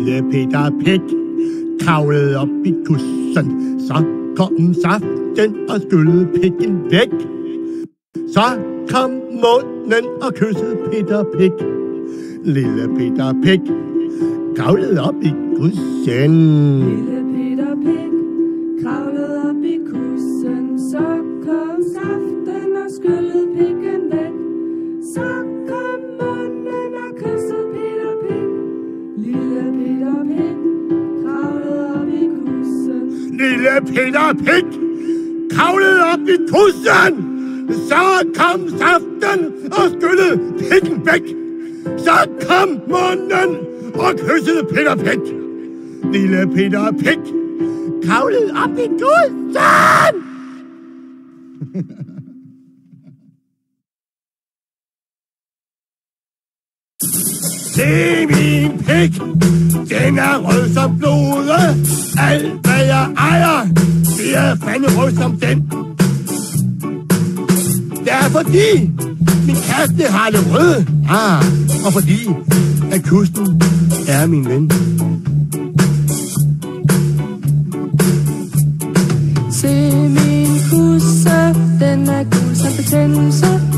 Lille Peter Pik kravlede op i kussen, så kom saften og skyllede pikken væk. Så kom månen og kyssede Peter Pik. Lille Peter Pik kravlede op i kussen. Lille Peter Pik kravlede op i kussen, så kom saften og skyllede pikken væk. Så kom månen og kyssede Peter Pik. Lille Peter Pik kravlede op i kussen. Lille Peter Pik kravlede op i kussen. Så kom saften og skyllede pikken væk. Så kom månen og kyssede Peter Pik. Lille Peter Pik kravlede op i kussen. Se min pik, den er rød som blodet. Alt hvad jeg ejer, det er fandme rød som den. Det er fordi min kæreste har det røde. Og fordi at kusten er min ven. Se min kusse, den er gul som betændelse.